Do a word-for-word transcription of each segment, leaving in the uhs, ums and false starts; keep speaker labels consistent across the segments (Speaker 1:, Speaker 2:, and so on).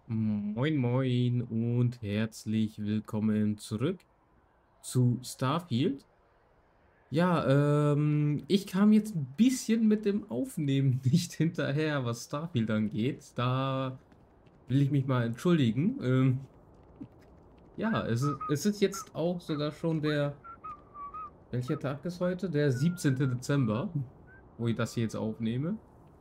Speaker 1: Moin Moin und herzlich willkommen zurück zu Starfield. Ja, ähm, ich kam jetzt ein bisschen mit dem Aufnehmen nicht hinterher, was Starfield angeht. Da will ich mich mal entschuldigen. Ähm, ja, es ist, es ist jetzt auch sogar schon der, welcher Tag ist heute? Der siebzehnte Dezember, wo ich das hier jetzt aufnehme.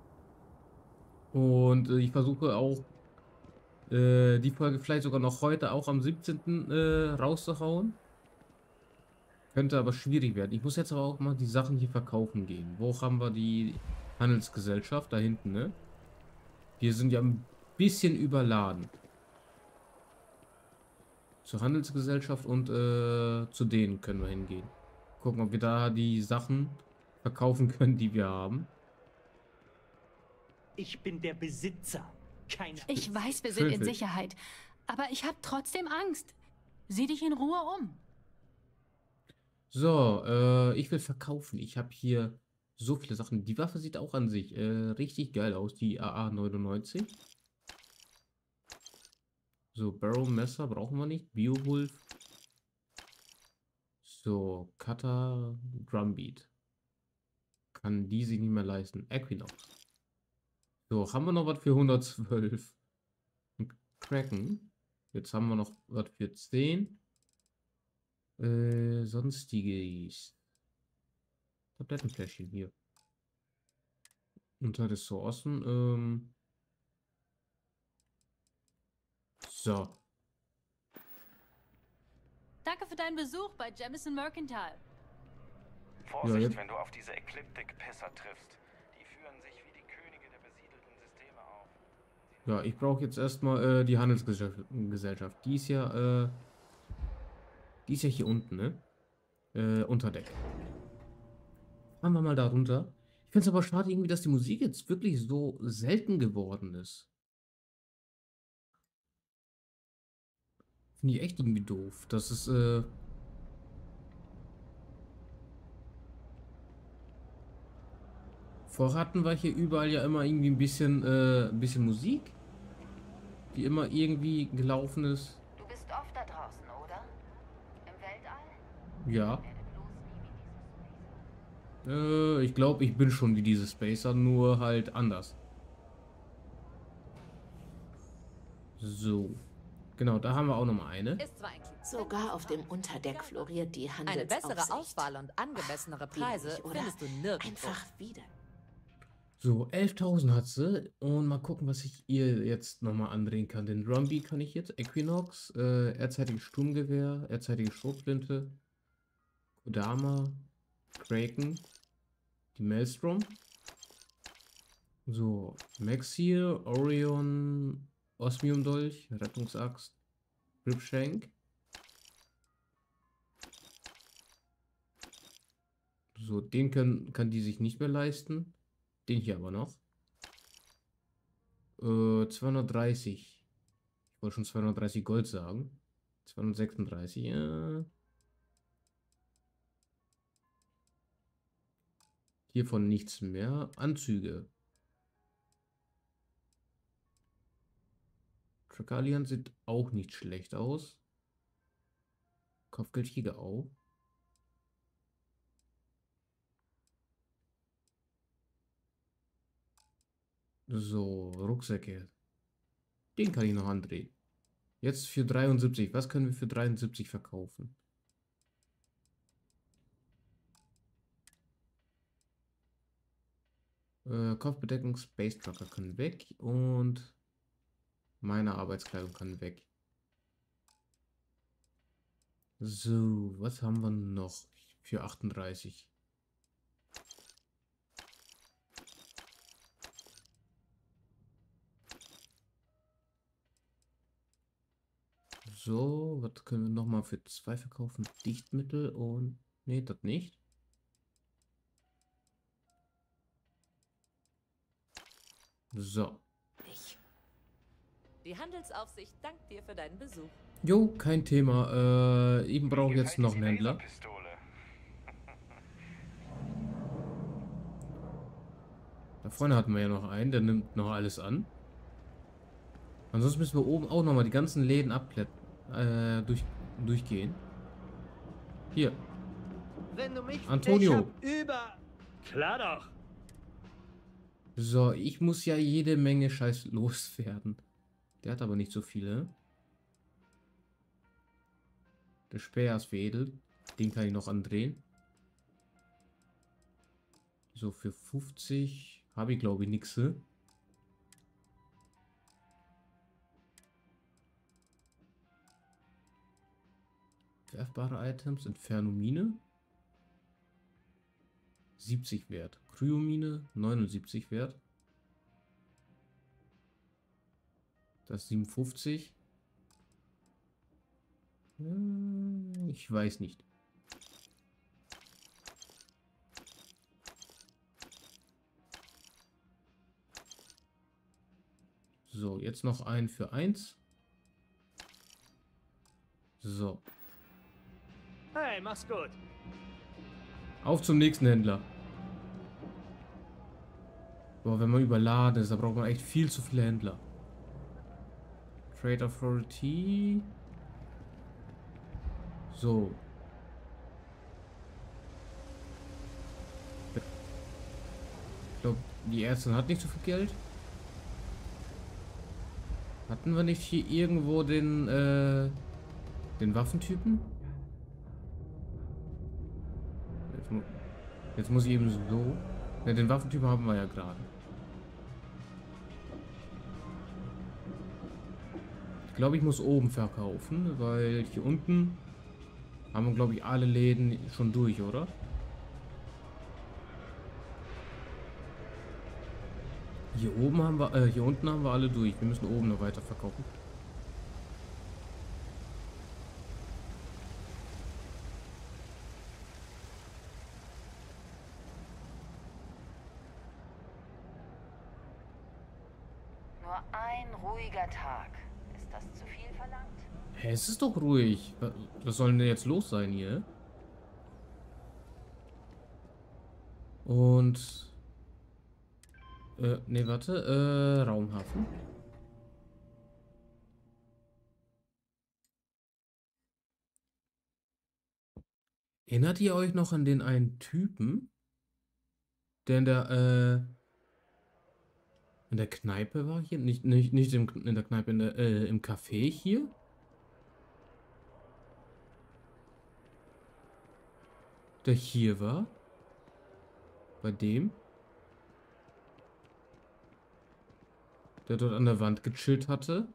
Speaker 1: Und äh, ich versuche auch äh, die Folge vielleicht sogar noch heute auch am siebzehnten Äh, rauszuhauen. Könnte aber schwierig werden. Ich muss jetzt aber auch mal die Sachen hier verkaufen gehen. Wo haben wir die Handelsgesellschaft? Da hinten, ne? Wir sind ja ein bisschen überladen. Zur Handelsgesellschaft und äh, zu denen können wir hingehen. Gucken, ob wir da die Sachen verkaufen können, die wir haben.
Speaker 2: Ich bin der Besitzer, kein
Speaker 3: Ich weiß, wir sind in
Speaker 1: Schönfeld.
Speaker 3: Sicherheit. Aber ich habe trotzdem Angst. Sieh dich in Ruhe um.
Speaker 1: So, äh, ich will verkaufen. Ich habe hier so viele Sachen. Die Waffe sieht auch an sich äh, richtig geil aus, die A A neunundneunzig. So, Barrow Messer brauchen wir nicht. Beowulf. So, Cutter, Drumbeat. Kann die sich nicht mehr leisten. Equinox. So, haben wir noch was für hundertzwölf? Ein Kraken. Jetzt haben wir noch was für zehn. Äh, sonstiges. Tablettenfläschchen hier. Unter Ressourcen. Ähm, so.
Speaker 3: Danke für deinen Besuch bei Jamison Mercantile.
Speaker 1: Ja,
Speaker 4: Vorsicht,
Speaker 1: jetzt.
Speaker 4: wenn du auf diese Ekliptik-Pisser triffst. Die führen sich wie die Könige der besiedelten Systeme auf.
Speaker 1: Ja, ich brauche jetzt erstmal äh, die Handelsgesellschaft. Gesellschaft. Die ist ja, äh, die ist ja hier unten, ne? Äh, unter Deck. Fahren wir mal da runter. Ich finde es aber schade irgendwie, dass die Musik jetzt wirklich so selten geworden ist. Finde ich echt irgendwie doof. Das ist, äh. Vorher hatten wir hier überall ja immer irgendwie ein bisschen, äh, ein bisschen Musik, die immer irgendwie gelaufen ist.
Speaker 5: Du bist oft da draußen, oder? Im Weltall?
Speaker 1: Ja.
Speaker 5: Werde bloß nie wie diese
Speaker 1: Äh, ich glaube, ich bin schon wie diese Spacer, nur halt anders. So. Genau, da haben wir auch noch mal eine.
Speaker 6: Ist zwar ein Klick.
Speaker 7: Sogar auf dem Unterdeck floriert die
Speaker 6: Eine
Speaker 7: Handelsaufsicht.
Speaker 6: bessere Auswahl und angemessenere Preise
Speaker 7: Ehrlich, oder?
Speaker 6: findest du nirgendwo.
Speaker 7: Einfach wieder.
Speaker 1: So, elftausend hat sie. Und mal gucken, was ich ihr jetzt nochmal andrehen kann. Den Drumbeat kann ich jetzt. Equinox, äh, ehrzeitiges Sturmgewehr, ehrzeitige Schrotflinte, Kodama, Kraken, die Maelstrom. So, Maxir, Orion, Osmium-Dolch, Rettungsaxt, Gripshank. So, den können, kann die sich nicht mehr leisten. Den hier aber noch. Äh, zweihundertdreißig. Ich wollte schon zweihundertdreißig Gold sagen. zweihundertsechsunddreißig, ja. Hiervon nichts mehr. Anzüge. Trackalian sieht auch nicht schlecht aus. Kopfgeldjäger auch. So, Rucksäcke. Den kann ich noch andrehen. Jetzt für dreiundsiebzig. Was können wir für dreiundsiebzig verkaufen? Äh, Kopfbedeckung, Space Trucker können weg. Und meine Arbeitskleidung kann weg. So, was haben wir noch für achtunddreißig? So, was können wir noch mal für zwei verkaufen? Dichtmittel und... Nee, das nicht. So.
Speaker 7: Ich.
Speaker 6: Die Handelsaufsicht dankt dir für deinen Besuch.
Speaker 1: Jo, kein Thema. Äh, ich brauche
Speaker 4: Mir
Speaker 1: jetzt
Speaker 4: gefällt
Speaker 1: noch
Speaker 4: diese
Speaker 1: einen Händler.
Speaker 4: Laserpistole.
Speaker 1: Da vorne hatten wir ja noch einen, der nimmt noch alles an. Ansonsten müssen wir oben auch nochmal die ganzen Läden abklettern. Äh, durch, durchgehen. Hier.
Speaker 2: Wenn du mich...
Speaker 1: Antonio.
Speaker 2: Ich hab über... Klar doch.
Speaker 1: So, ich muss ja jede Menge Scheiß loswerden. Der hat aber nicht so viele. Der Speer ist veredelt. Den kann ich noch andrehen. So, für fünfzig habe ich glaube ich nichts. Werfbare Items, Infernomine. siebzig wert. Kryomine, neunundsiebzig wert. Das ist siebenundfünfzig. Hm, ich weiß nicht. So, jetzt noch ein für eins. So.
Speaker 2: Hey, mach's gut.
Speaker 1: Auf zum nächsten Händler. Boah, wenn man überladen ist, da braucht man echt viel zu viele Händler. Trade Authority. So. Ich glaube, die Ärztin hat nicht so viel Geld. Hatten wir nicht hier irgendwo den, äh, den Waffentypen? Jetzt, mu jetzt muss ich eben so... Ne, den Waffentypen haben wir ja gerade. Ich glaube, ich muss oben verkaufen, weil hier unten haben wir, glaube ich, alle Läden schon durch, oder? Hier oben haben wir, äh, hier unten haben wir alle durch. Wir müssen oben noch weiter verkaufen.
Speaker 5: Nur ein ruhiger Tag. Ist das zu viel verlangt?
Speaker 1: Hä, es ist doch ruhig. Was, was soll denn jetzt los sein hier? Und... Äh, ne, warte. Äh, Raumhafen. Erinnert ihr euch noch an den einen Typen, der in der, äh, in der Kneipe war hier? Nicht, nicht, nicht im, in der Kneipe, in der, äh, im Café hier? Der hier war? Bei dem? Der dort an der Wand gechillt hatte?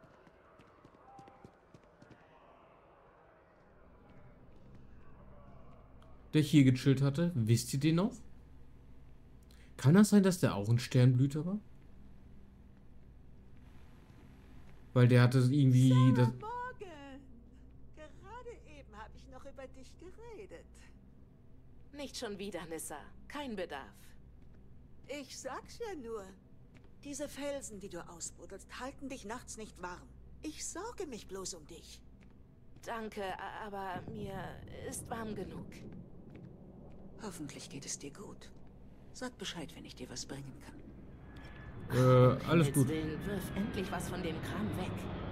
Speaker 1: Der hier gechillt hatte? Wisst ihr den noch? Kann das sein, dass der auch ein Sternblüter war? Weil der hatte irgendwie... Das
Speaker 8: Morgen. Gerade eben habe ich noch über dich geredet.
Speaker 7: Nicht schon wieder, Nissa. Kein Bedarf.
Speaker 8: Ich sag's ja nur. Diese Felsen, die du ausbuddelst, halten dich nachts nicht warm. Ich sorge mich bloß um dich.
Speaker 7: Danke, aber mir ist warm genug.
Speaker 8: Hoffentlich geht es dir gut. Sag Bescheid, wenn ich dir was bringen kann.
Speaker 1: Äh, alles gut.
Speaker 7: Willen, wirf endlich was von dem Kram weg.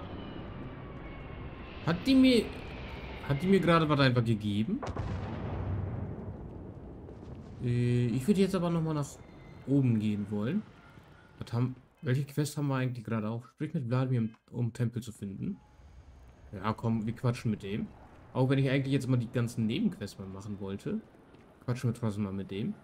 Speaker 1: Hat die mir... Hat die mir gerade was einfach gegeben? Äh, ich würde jetzt aber nochmal nach oben gehen wollen. Was haben, welche Quest haben wir eigentlich gerade auch? Sprich mit Vladimir, um Tempel zu finden. Ja, komm, wir quatschen mit dem. Auch wenn ich eigentlich jetzt mal die ganzen Nebenquests mal machen wollte. Quatschen wir trotzdem mal mit dem.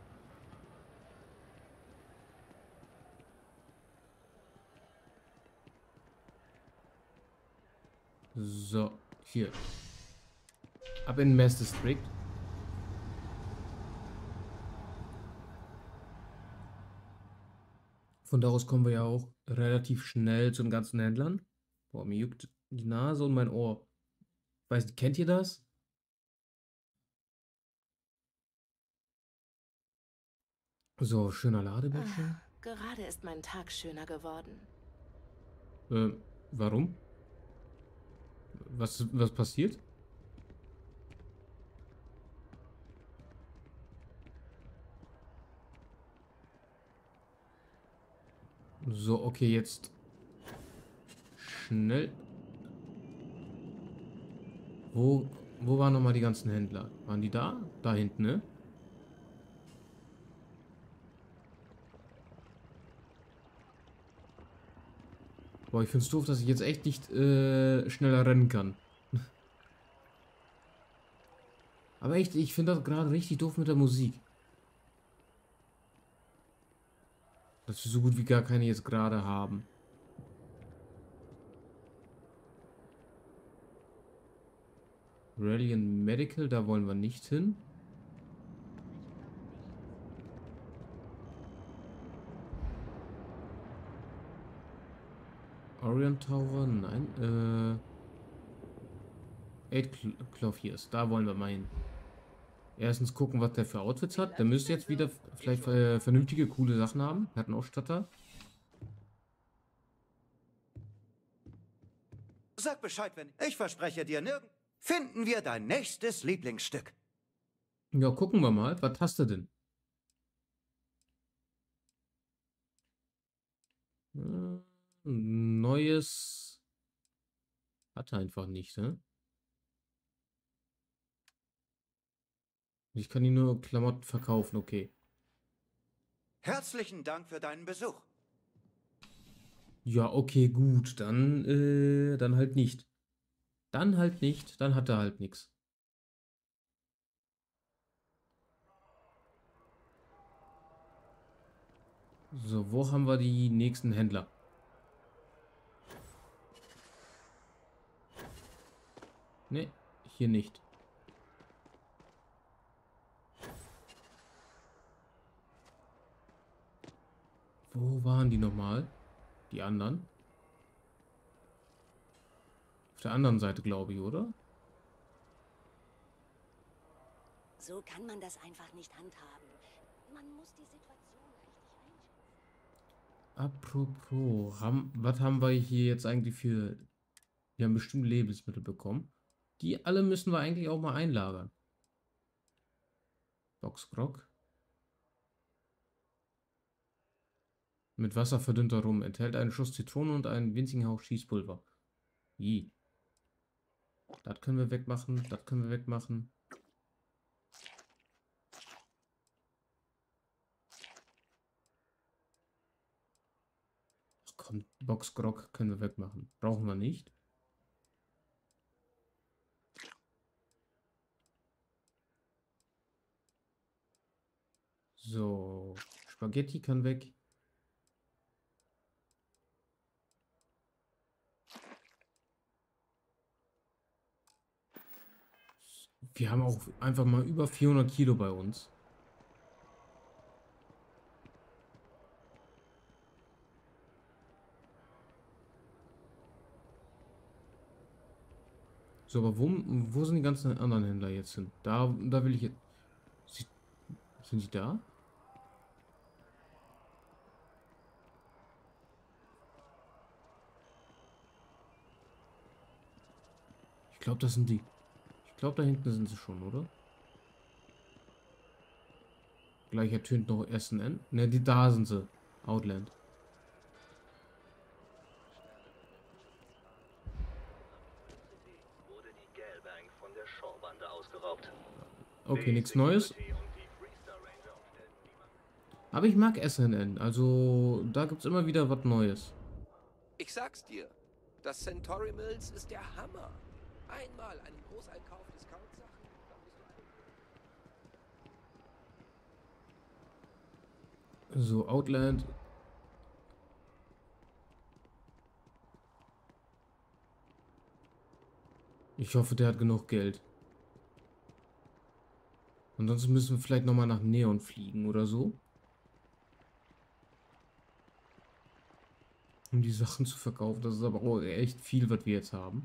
Speaker 1: So, hier. Ab in den Mass District. Von da aus kommen wir ja auch relativ schnell zu den ganzen Händlern. Boah, mir juckt die Nase und mein Ohr. Weiß nicht, kennt ihr das? So, schöner Ladebildschirm.
Speaker 7: Ah, gerade ist mein Tag schöner geworden.
Speaker 1: Äh, warum? Was, was passiert? So, okay, jetzt schnell... Wo, wo waren nochmal die ganzen Händler? Waren die da? Da hinten, ne? Boah, ich find's doof, dass ich jetzt echt nicht äh, schneller rennen kann. Aber echt, ich finde das gerade richtig doof mit der Musik. Dass wir so gut wie gar keine jetzt gerade haben. Rally and Medical, da wollen wir nicht hin. Orient Tower, nein. Äh, Eight Clothiers, da wollen wir mal hin. Erstens gucken, was der für Outfits hat. Der müsste jetzt wieder vielleicht äh, vernünftige, coole Sachen haben. Er hat einen Ausstatter.
Speaker 9: Sag Bescheid, wenn ich verspreche dir nirgend. Finden wir dein nächstes Lieblingsstück.
Speaker 1: Ja, gucken wir mal. Was hast du denn? Äh, neues. Hat er einfach nicht, ne? Ich kann ihn nur Klamotten verkaufen, okay.
Speaker 9: Herzlichen Dank für deinen Besuch.
Speaker 1: Ja, okay, gut. Dann, äh, dann halt nicht. Dann halt nicht. Dann hat er halt nichts. So, wo haben wir die nächsten Händler? Ne, hier nicht. Wo waren die nochmal? Die anderen? Auf der anderen Seite, glaube ich, oder?
Speaker 7: So kann man das einfach nicht handhaben. Man muss die Situation richtig einschätzen.
Speaker 1: Apropos, haben, was haben wir hier jetzt eigentlich für... Wir haben bestimmt Lebensmittel bekommen. Die alle müssen wir eigentlich auch mal einlagern. Boxgrog. Mit Wasser verdünnter Rum. Enthält einen Schuss Zitrone und einen winzigen Hauch Schießpulver. I. Das können wir wegmachen. Das können wir wegmachen. Ach komm, Boxgrog können wir wegmachen. Brauchen wir nicht. So. Spaghetti kann weg. Wir haben auch einfach mal über vierhundert Kilo bei uns. So, aber wo, wo sind die ganzen anderen Händler jetzt hin? Da, da will ich jetzt... Sie, sind die da? Ich glaube, das sind die... Ich glaube, da hinten sind sie schon, oder? Gleich ertönt noch S N N. Ne, die da sind sie. Outland. Okay, nichts Neues. Aber ich mag S N N. Also, da gibt es immer wieder was Neues.
Speaker 10: Ich sag's dir. Das Centauri Mills ist der Hammer. Einmal einen Großeinkauf Discount-Sachen.
Speaker 1: So, Outland. Ich hoffe, der hat genug Geld. Ansonsten müssen wir vielleicht nochmal nach Neon fliegen oder so. Um die Sachen zu verkaufen. Das ist aber auch echt viel, was wir jetzt haben.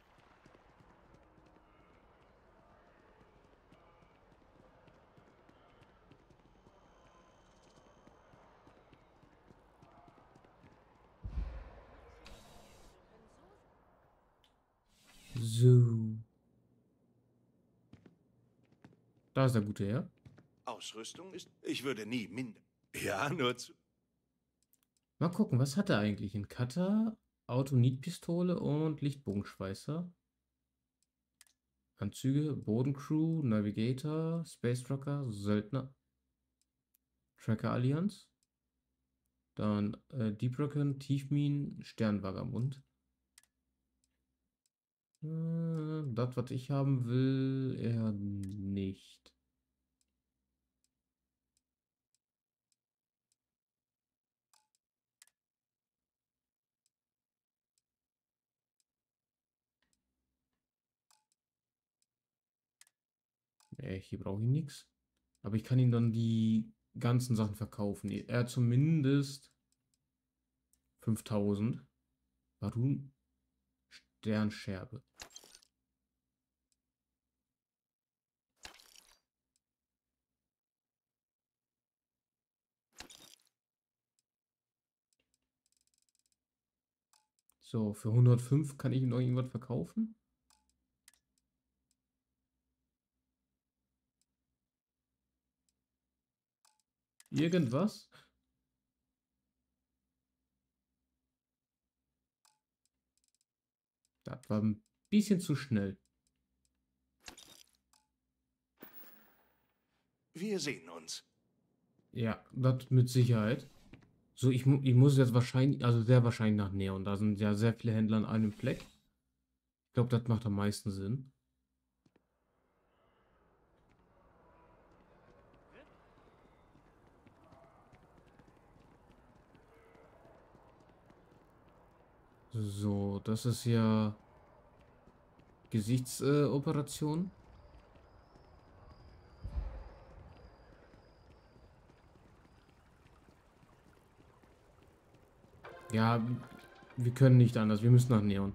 Speaker 1: So. Da ist der gute Herr.
Speaker 9: Ausrüstung ist... Ich würde nie minder... Ja, nur zu...
Speaker 1: Mal gucken, was hat er eigentlich in Katar? Auto-Need-Pistole und Lichtbogenschweißer. Anzüge, Bodencrew, Navigator, Space Trucker, Söldner, Tracker Allianz. Dann äh, Deep Recon, Tiefminen, Sternvagabund. Äh, das, was ich haben will, eher nicht. Nee, hier brauche ich nichts. Aber ich kann ihm dann die ganzen Sachen verkaufen. Er hat zumindest fünftausend. Warum? Sternscherbe. So, für hundertfünf kann ich ihm noch irgendwas verkaufen. Irgendwas? Das war ein bisschen zu schnell.
Speaker 11: Wir sehen uns.
Speaker 1: Ja, das mit Sicherheit. So, ich, mu ich muss jetzt wahrscheinlich, also sehr wahrscheinlich nach Neon. Da sind ja sehr viele Händler an einem Fleck. Ich glaube, das macht am meisten Sinn. So, das ist ja Gesichtsoperation. Ja, wir können nicht anders. Wir müssen nach Neon.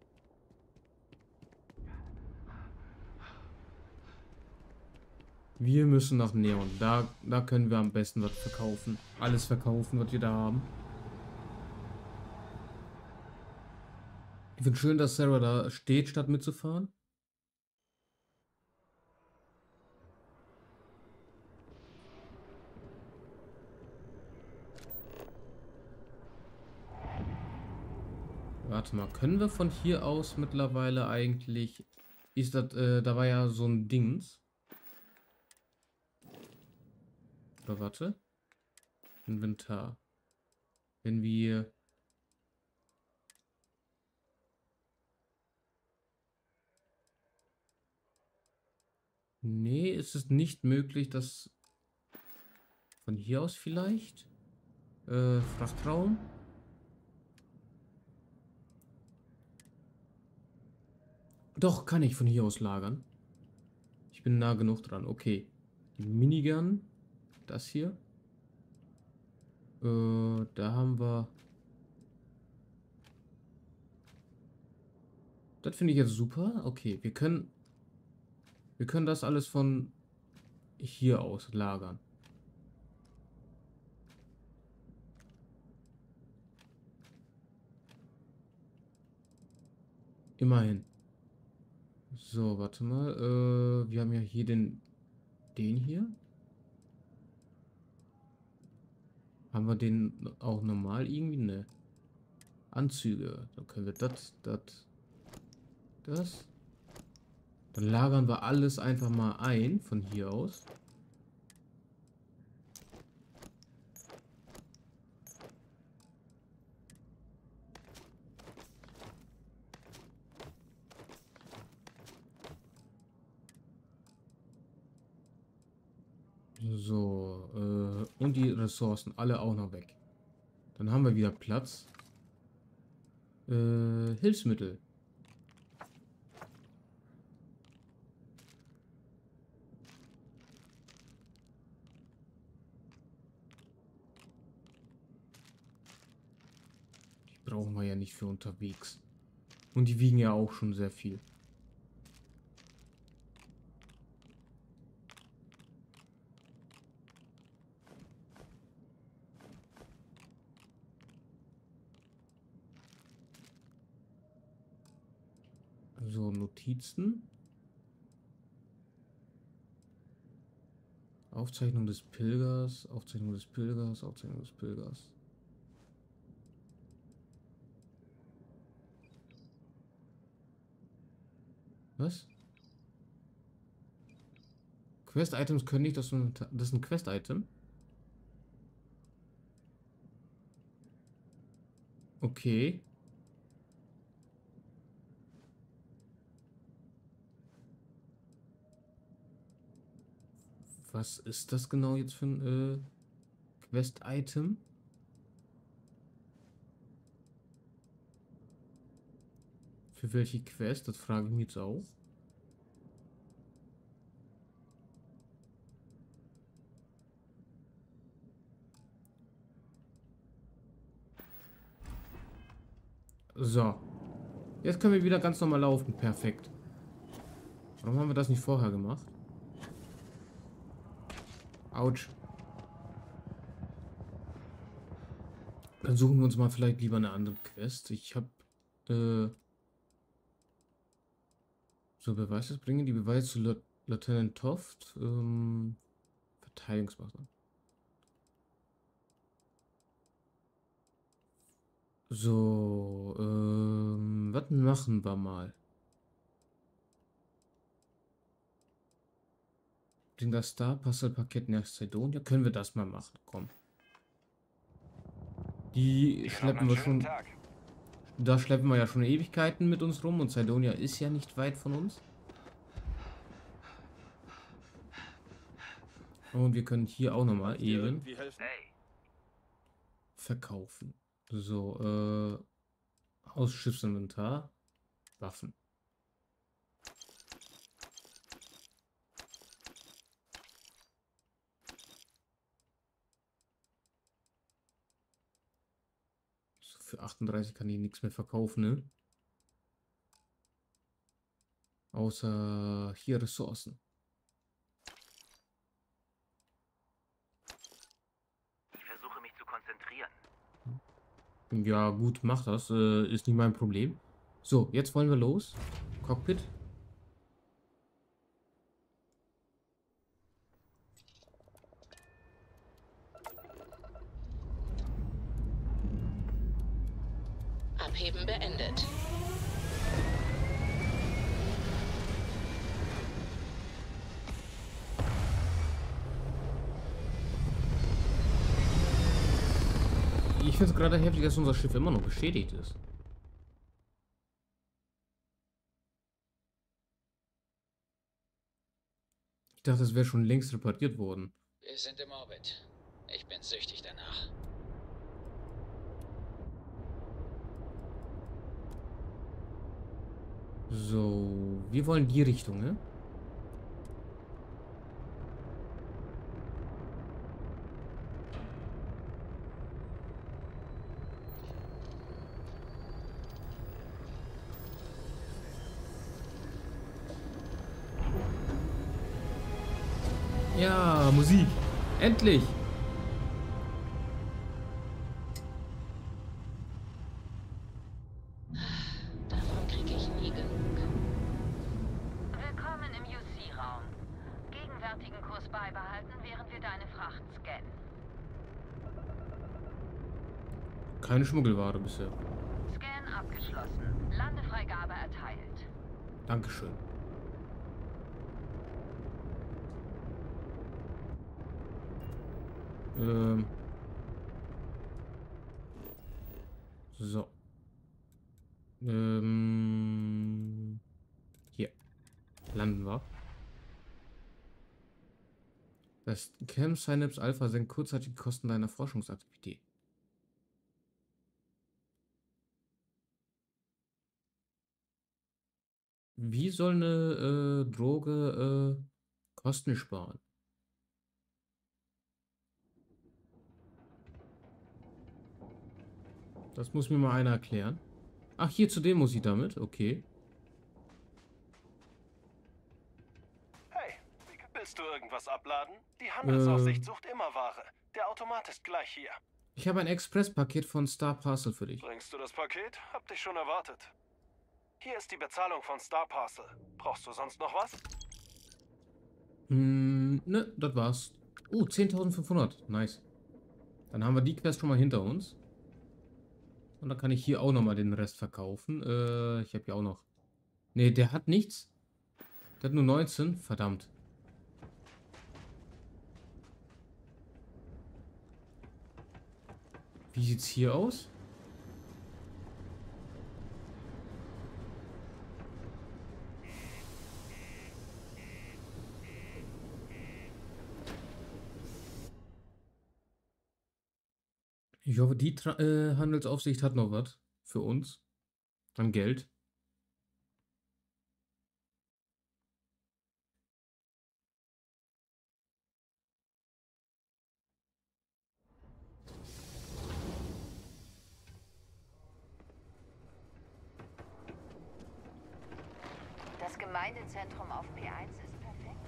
Speaker 1: Wir müssen nach Neon. Da, da können wir am besten was verkaufen. Alles verkaufen, was wir da haben. Ich finde schön, dass Sarah da steht, statt mitzufahren. Warte mal, können wir von hier aus mittlerweile eigentlich... Ist das, äh, da war ja so ein Dings. Oder warte. Inventar. Wenn wir... Nee, ist es nicht möglich, dass... Von hier aus vielleicht? Äh, Frachtraum? Doch, kann ich von hier aus lagern. Ich bin nah genug dran. Okay. Die Minigun. Das hier. Äh, da haben wir... Das finde ich jetzt super. Okay, wir können... Wir können das alles von hier aus lagern. Immerhin. So, warte mal. Äh, wir haben ja hier den... Den hier. Haben wir den auch normal irgendwie? Ne. Anzüge. Dann können wir das, das, das. Dann lagern wir alles einfach mal ein von hier aus. So, äh, und die Ressourcen alle auch noch weg. Dann haben wir wieder Platz. Äh, Hilfsmittel. Die brauchen wir ja nicht für unterwegs. Und die wiegen ja auch schon sehr viel. So, Notizen. Aufzeichnung des Pilgers, Aufzeichnung des Pilgers, Aufzeichnung des Pilgers. Was? Quest-Items können nicht, das ist ein, das ist ein Quest-Item. Okay. Was ist das genau jetzt für ein äh, Quest-Item? Für welche Quest? Das frage ich mich jetzt auch. So. Jetzt können wir wieder ganz normal laufen. Perfekt. Warum haben wir das nicht vorher gemacht? Autsch. Dann suchen wir uns mal vielleicht lieber eine andere Quest. Ich habe äh, so Beweise bringen. Die Beweise zu Lieu- Lieutenant Toft. Ähm, Verteidigungsmaßnahmen. So, ähm, was machen wir mal? Bring das Star Puzzle Paket nach Cydonia. Können wir das mal machen? Komm. Die schleppen wir schon. Da schleppen wir ja schon Ewigkeiten mit uns rum und Cydonia ist ja nicht weit von uns. Und wir können hier auch nochmal eben verkaufen. So, äh, aus Schiffsinventar. Waffen. So, für achtunddreißig kann ich nichts mehr verkaufen, ne? Außer hier Ressourcen.
Speaker 4: Ich versuche mich zu konzentrieren.
Speaker 1: Ja, gut, mach das. Äh, ist nicht mein Problem. So, jetzt wollen wir los. Cockpit.
Speaker 11: Abheben beendet.
Speaker 1: Ich finde es gerade heftig, dass unser Schiff immer noch beschädigt ist. Ich dachte, es wäre schon längst repariert worden.
Speaker 11: Wir sind im Orbit. Ich bin süchtig danach.
Speaker 1: So, wir wollen die Richtung, ne? Ja, Musik. Endlich.
Speaker 11: Davon kriege ich nie genug.
Speaker 5: Willkommen im U C-Raum. Gegenwärtigen Kurs beibehalten, während wir deine Fracht scannen.
Speaker 1: Keine Schmuggelware bisher.
Speaker 5: Scan abgeschlossen. Landefreigabe erteilt.
Speaker 1: Dankeschön. Ähm. So. Ähm. Hier. Landen wir. Das Chem Synapse Alpha senkt kurzzeitig die Kosten deiner Forschungsaktivität. Wie soll eine äh, Droge äh, Kosten sparen? Das muss mir mal einer erklären. Ach, hier zu dem muss ich damit? Okay.
Speaker 12: Hey, willst du irgendwas abladen? Die Handelsaufsicht
Speaker 1: Äh.
Speaker 12: sucht immer Ware. Der Automat ist gleich hier.
Speaker 1: Ich habe ein Expresspaket von Star Parcel für dich.
Speaker 12: Bringst du das Paket? Hab dich schon erwartet. Hier ist die Bezahlung von Star Parcel. Brauchst du sonst noch was?
Speaker 1: Hm, ne, das war's. Oh, zehntausendfünfhundert. Nice. Dann haben wir die Quest schon mal hinter uns. Und dann kann ich hier auch noch mal den Rest verkaufen. Äh, ich habe hier auch noch... Ne, der hat nichts. Der hat nur neunzehn. Verdammt. Wie sieht's hier aus? Ich hoffe, die Tra äh, Handelsaufsicht hat noch was für uns. An Geld.
Speaker 5: Das Gemeindezentrum auf P eins ist perfekt.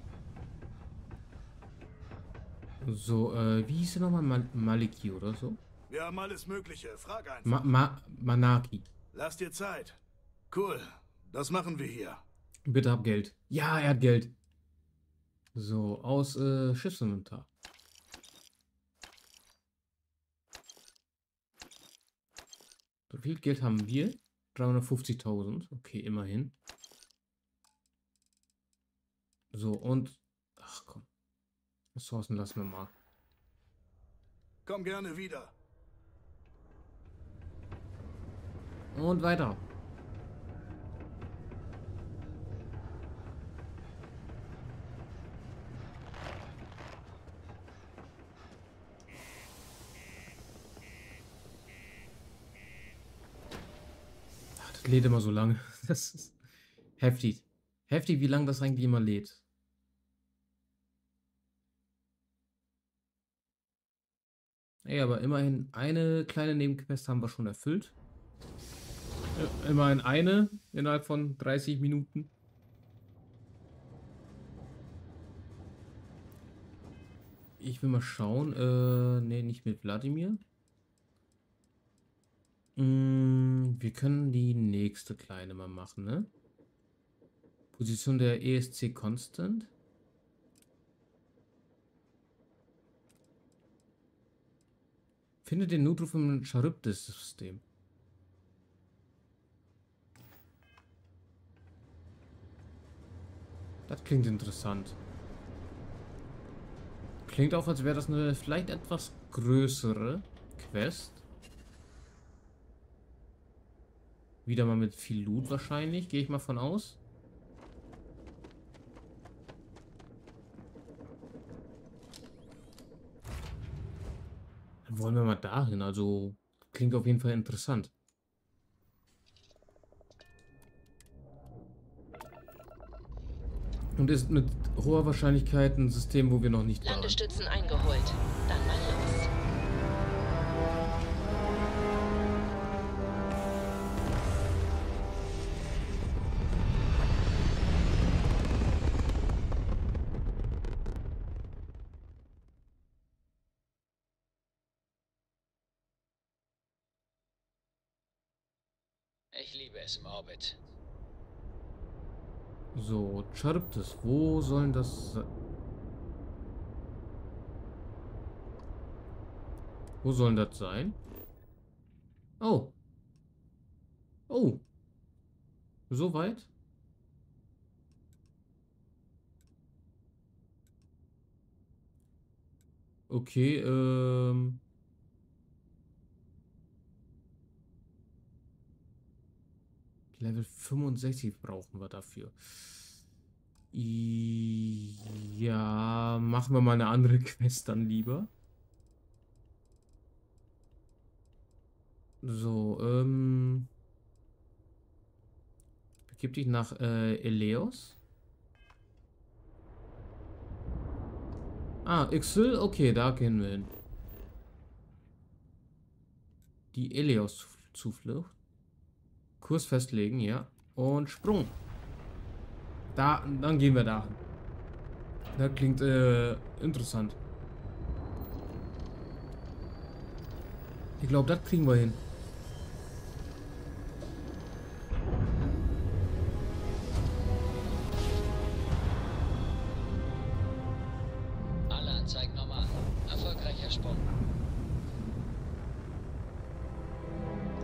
Speaker 1: So, äh, wie hieß er nochmal? Mal Maliki oder so?
Speaker 13: Wir haben alles Mögliche. Frag einfach.
Speaker 1: Ma Ma Manaki.
Speaker 13: Lass dir Zeit. Cool. Das machen wir hier.
Speaker 1: Bitte hab Geld. Ja, er hat Geld. So, aus äh, Schiffsinventar. So viel Geld haben wir. dreihundertfünfzigtausend. Okay, immerhin. So, und... Ach komm. Ressourcen lassen wir mal.
Speaker 13: Komm gerne wieder.
Speaker 1: Und weiter. Ach, das lädt immer so lange. Das ist heftig. Heftig, wie lange das eigentlich immer lädt. Ey, aber immerhin eine kleine Nebenquest haben wir schon erfüllt. Ja, immerhin eine innerhalb von dreißig Minuten. Ich will mal schauen. Äh, nee, nicht mit Wladimir. Mm, wir können die nächste kleine mal machen, ne? Position der E S C Constant. Finde den Notruf im Charybdis-System. Das klingt interessant. Klingt auch, als wäre das eine vielleicht etwas größere Quest. Wieder mal mit viel Loot wahrscheinlich, gehe ich mal von aus. Dann wollen wir mal dahin, also klingt auf jeden Fall interessant. Und ist mit hoher Wahrscheinlichkeit ein System, wo wir noch nicht waren.
Speaker 14: Landestützen eingeholt. Dann mal los.
Speaker 11: Ich liebe es im Orbit.
Speaker 1: So, Charybdis, wo sollen das sein? Wo sollen das sein? Oh. Oh. So weit? Okay, ähm... Level fünfundsechzig brauchen wir dafür. Ja, machen wir mal eine andere Quest dann lieber. So, ähm... begib dich nach äh, Eleos. Ah, Ixil, okay, da gehen wir hin. Die Eleos-Zuflucht. Kurs festlegen, ja. Und Sprung. Da, dann gehen wir dahin. Das klingt äh, interessant. Ich glaube, das kriegen wir hin.
Speaker 11: Alle Anzeigen normal. Erfolgreicher Sprung.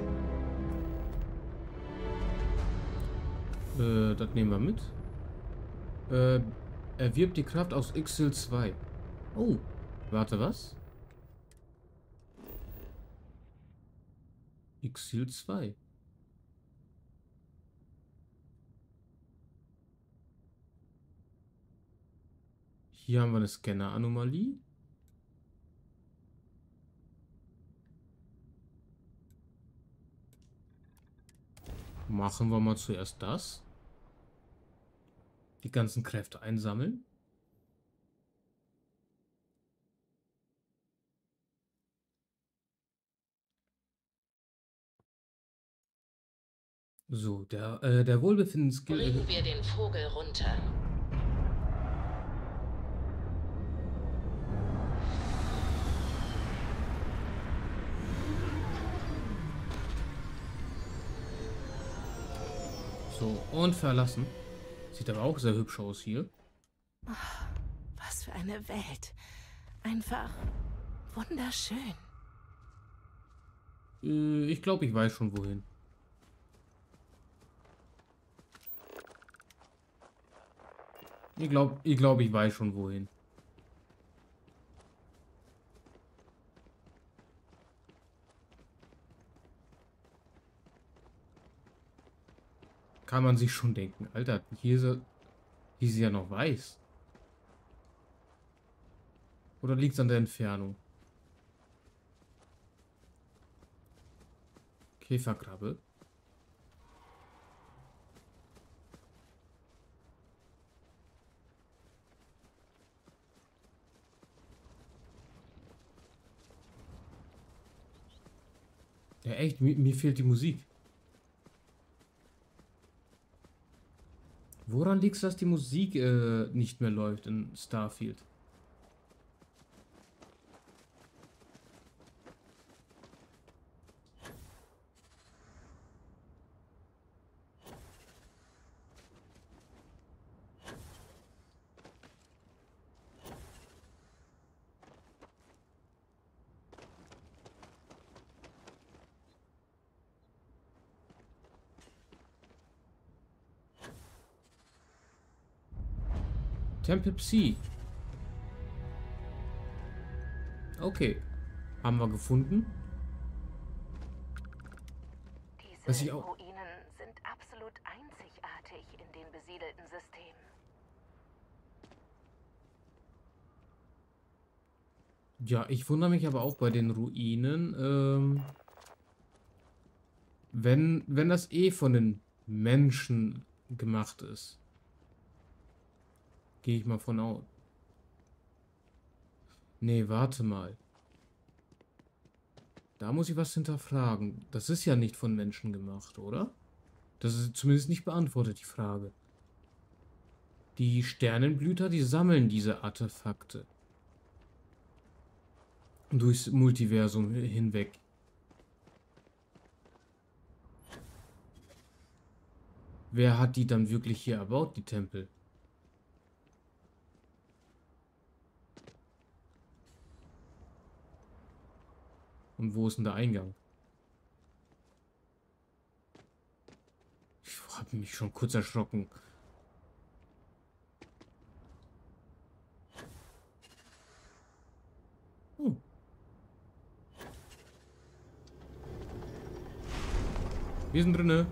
Speaker 1: Äh, das nehmen wir mit. Äh, erwirbt die Kraft aus Ixil zwei. Oh, warte, was? Ixil zwei. Hier haben wir eine Scanner-Anomalie. Machen wir mal zuerst das. Die ganzen Kräfte einsammeln. So, der, äh, der Wohlbefinden-Skill.
Speaker 14: Bringen wir den Vogel runter.
Speaker 1: So, und verlassen. Sieht aber auch sehr hübsch aus hier.
Speaker 15: Oh, was für eine Welt. Einfach wunderschön.
Speaker 1: Äh, ich glaube, ich weiß schon wohin. Ich glaube, ich, glaub, ich weiß schon wohin. Kann man sich schon denken. Alter, hier ist, er, hier ist er ja noch weiß. Oder liegt es an der Entfernung? Käferkrabbe. Ja, echt, mir, mir fehlt die Musik. Woran liegt es, dass die Musik äh, nicht mehr läuft in Starfield? Tempel Psi. Okay. Haben wir gefunden.
Speaker 5: Diese
Speaker 1: Was ich auch
Speaker 5: Ruinen sind absolut einzigartig in den besiedelten Systemen.
Speaker 1: Ja, ich wundere mich aber auch bei den Ruinen, ähm, wenn, wenn das eh von den Menschen gemacht ist. Gehe ich mal von aus. Nee, warte mal. Da muss ich was hinterfragen. Das ist ja nicht von Menschen gemacht, oder? Das ist zumindest nicht beantwortet, die Frage. Die Sternenblüter, die sammeln diese Artefakte. Durchs Multiversum hinweg. Wer hat die dann wirklich hier erbaut, die Tempel? Und wo ist denn der Eingang? Ich habe mich schon kurz erschrocken. Oh. Wir sind drinne.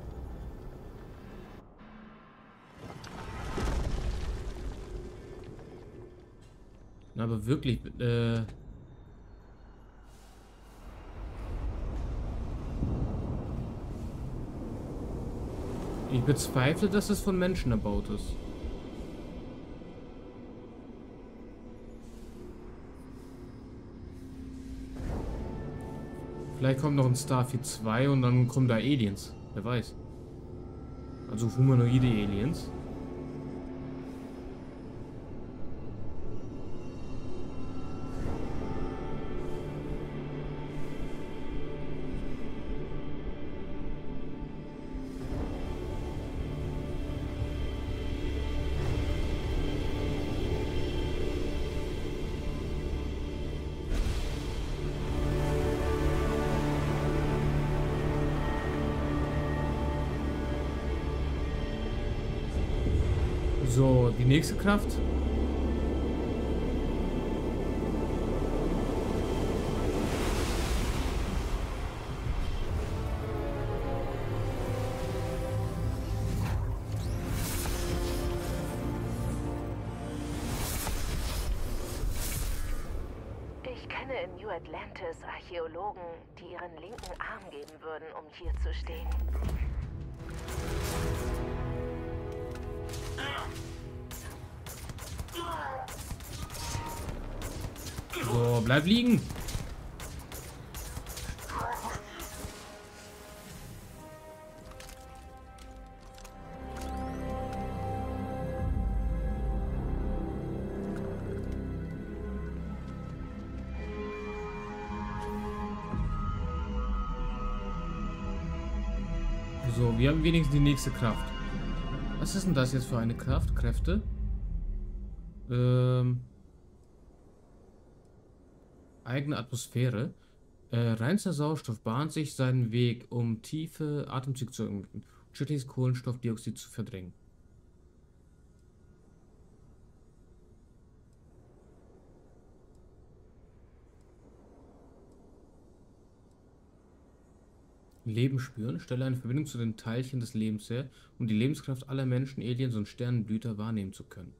Speaker 1: Na, aber wirklich, äh... ich bezweifle, dass es von Menschen erbaut ist. Vielleicht kommt noch ein Starfield zwei und dann kommen da Aliens. Wer weiß. Also humanoide Aliens. So, die nächste Kraft.
Speaker 15: Ich kenne in New Atlantis Archäologen, die ihren linken Arm geben würden, um hier zu stehen.
Speaker 1: So, bleib liegen. So, wir haben wenigstens die nächste Kraft. Was ist denn das jetzt für eine Kraft? Kräfte? Ähm... Eigene Atmosphäre. Äh, reinster Sauerstoff bahnt sich seinen Weg, um tiefe Atemzüge zu ermöglichen, schädliches Kohlenstoffdioxid zu verdrängen. Leben spüren. Stelle eine Verbindung zu den Teilchen des Lebens her, um die Lebenskraft aller Menschen, Aliens und Sternenblüter wahrnehmen zu können.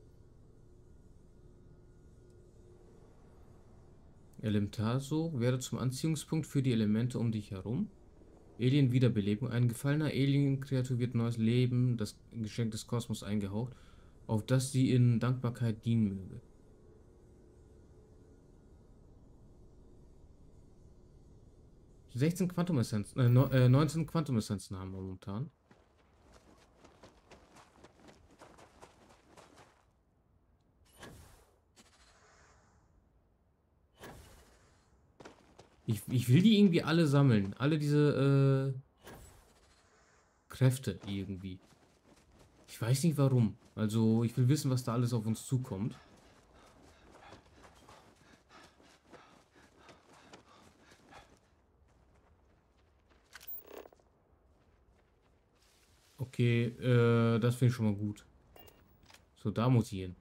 Speaker 1: Elementarsog werde zum Anziehungspunkt für die Elemente um dich herum. Alien-Wiederbelebung. Ein gefallener Alien-Kreatur wird neues Leben, das Geschenk des Kosmos, eingehaucht, auf das sie in Dankbarkeit dienen möge. sechzehn Quantum-Essenzen, äh, neunzehn Quantum-Essenzen haben wir momentan. Ich, ich will die irgendwie alle sammeln. Alle diese äh, Kräfte irgendwie. Ich weiß nicht warum. Also ich will wissen, was da alles auf uns zukommt. Okay, äh, das finde ich schon mal gut. So, da muss ich hin.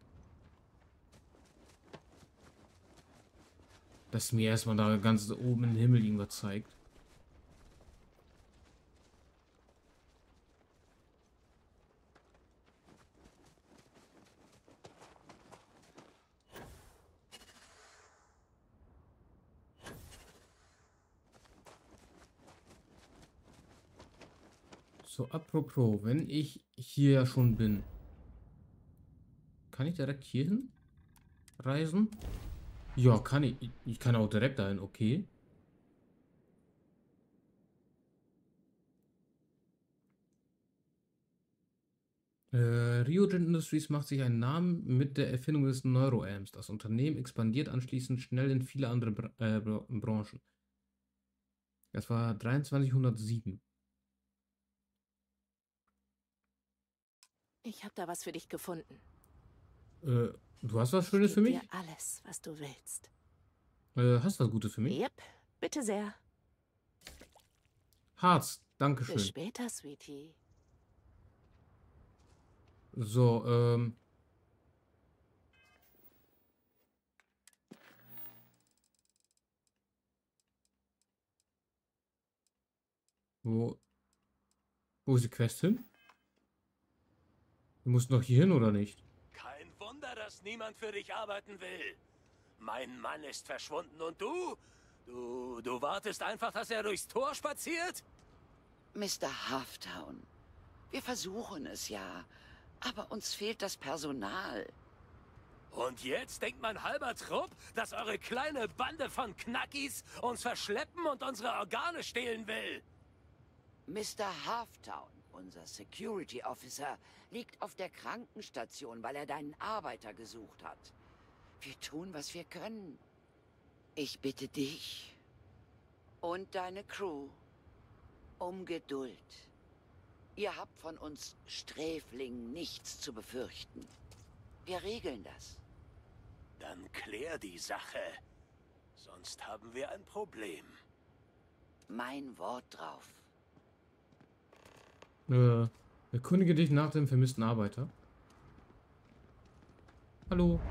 Speaker 1: Dass mir erstmal da ganz oben im Himmel irgendwas zeigt. So, apropos, wenn ich hier ja schon bin, kann ich direkt hier hin reisen? Ja, kann ich. Ich kann auch direkt dahin, okay. Äh, Ryogen Industries macht sich einen Namen mit der Erfindung des Neuroamps. Das Unternehmen expandiert anschließend schnell in viele andere Bra äh, Bra Branchen. Das war dreiundzwanzighundertsieben.
Speaker 15: Ich habe da was für dich gefunden.
Speaker 1: Äh, du hast was Schönes für mich?
Speaker 15: Dir alles, was du willst.
Speaker 1: Äh, hast du was Gutes für mich?
Speaker 15: Yep, bitte sehr.
Speaker 1: Harz, dankeschön.
Speaker 15: Bis später, Sweetie.
Speaker 1: So, ähm. Wo, wo ist die Quest hin? Du musst noch hier hin, oder nicht?
Speaker 2: Kein Wunder, dass niemand für dich arbeiten will. Mein Mann ist verschwunden und du? Du, du wartest einfach, dass er durchs Tor spaziert?
Speaker 16: Mister Halftown, wir versuchen es ja, aber uns fehlt das Personal.
Speaker 2: Und jetzt denkt mein halber Trupp, dass eure kleine Bande von Knackis uns verschleppen und unsere Organe stehlen will.
Speaker 16: Mister Halftown, unser Security Officer, liegt auf der Krankenstation, weil er deinen Arbeiter gesucht hat. Wir tun, was wir können. Ich bitte dich und deine Crew um Geduld. Ihr habt von uns Sträflingen nichts zu befürchten. Wir regeln das.
Speaker 2: Dann klär die Sache. Sonst haben wir ein Problem.
Speaker 16: Mein Wort drauf.
Speaker 1: Äh, erkundige dich nach dem vermissten Arbeiter. Hallo.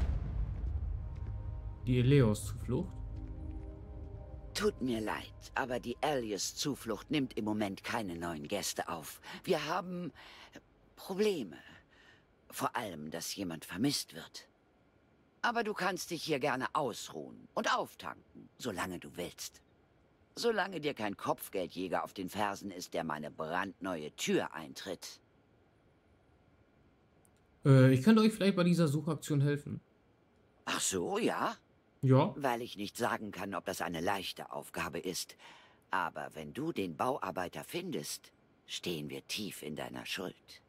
Speaker 1: Die Eleos-Zuflucht.
Speaker 16: Tut mir leid, aber die Alias-Zuflucht nimmt im Moment keine neuen Gäste auf. Wir haben Probleme. Vor allem, dass jemand vermisst wird. Aber du kannst dich hier gerne ausruhen und auftanken, solange du willst. Solange dir kein Kopfgeldjäger auf den Fersen ist, der meine brandneue Tür eintritt.
Speaker 1: Äh, ich könnte euch vielleicht bei dieser Suchaktion helfen.
Speaker 16: Ach so, ja?
Speaker 1: Ja.
Speaker 16: Weil ich nicht sagen kann, ob das eine leichte Aufgabe ist. Aber wenn du den Bauarbeiter findest, stehen wir tief in deiner Schuld.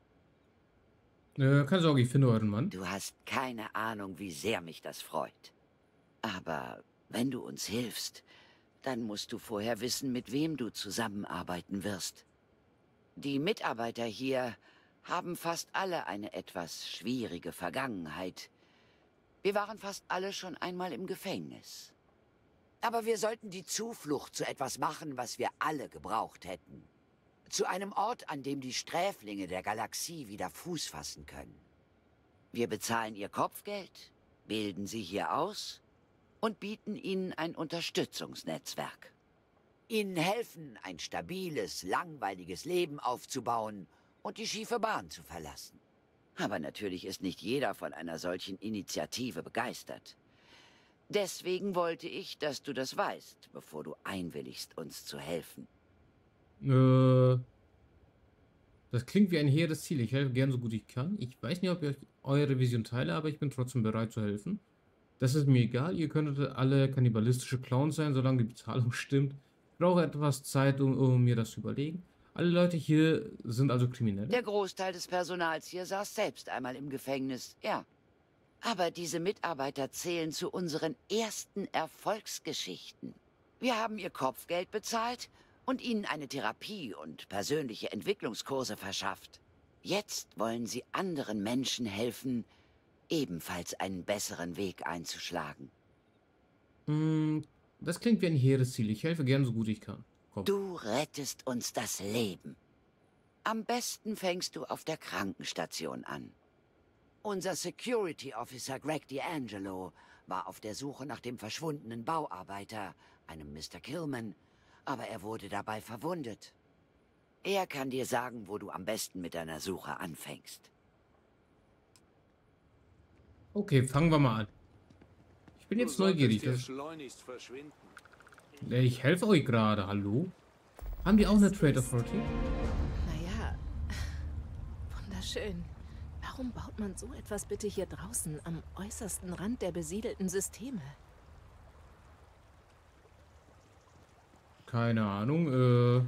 Speaker 1: Äh, keine Sorge, ich finde euren Mann.
Speaker 16: Du hast keine Ahnung, wie sehr mich das freut. Aber wenn du uns hilfst, dann musst du vorher wissen, mit wem du zusammenarbeiten wirst. Die Mitarbeiter hier haben fast alle eine etwas schwierige Vergangenheit. Wir waren fast alle schon einmal im Gefängnis. Aber wir sollten die Zuflucht zu etwas machen, was wir alle gebraucht hätten. Zu einem Ort, an dem die Sträflinge der Galaxie wieder Fuß fassen können. Wir bezahlen ihr Kopfgeld, bilden sie hier aus und bieten ihnen ein Unterstützungsnetzwerk. Ihnen helfen, ein stabiles, langweiliges Leben aufzubauen und die schiefe Bahn zu verlassen. Aber natürlich ist nicht jeder von einer solchen Initiative begeistert. Deswegen wollte ich, dass du das weißt, bevor du einwilligst, uns zu helfen.
Speaker 1: Äh, das klingt wie ein hehres Ziel. Ich helfe gern so gut ich kann. Ich weiß nicht, ob ich eure Vision teile, aber ich bin trotzdem bereit zu helfen. Das ist mir egal. Ihr könntet alle kannibalistische Clowns sein, solange die Bezahlung stimmt. Ich brauche etwas Zeit, um, um mir das zu überlegen. Alle Leute hier sind also Kriminelle.
Speaker 16: Der Großteil des Personals hier saß selbst einmal im Gefängnis, ja. Aber diese Mitarbeiter zählen zu unseren ersten Erfolgsgeschichten. Wir haben ihr Kopfgeld bezahlt und ihnen eine Therapie und persönliche Entwicklungskurse verschafft. Jetzt wollen sie anderen Menschen helfen, ebenfalls einen besseren Weg einzuschlagen.
Speaker 1: Hm, das klingt wie ein hehres Ziel. Ich helfe gern so gut ich kann. Komm.
Speaker 16: Du rettest uns das Leben. Am besten fängst du auf der Krankenstation an. Unser Security Officer Greg D'Angelo war auf der Suche nach dem verschwundenen Bauarbeiter, einem Mister Killman, aber er wurde dabei verwundet. Er kann dir sagen, wo du am besten mit deiner Suche anfängst.
Speaker 1: Okay, fangen wir mal an. Ich bin jetzt neugierig. Das
Speaker 2: schleunigst verschwinden.
Speaker 1: Ich helfe euch gerade, hallo? Haben die auch eine Trade Authority?
Speaker 15: Naja, wunderschön. Warum baut man so etwas bitte hier draußen, am äußersten Rand der besiedelten Systeme?
Speaker 1: Keine Ahnung, äh...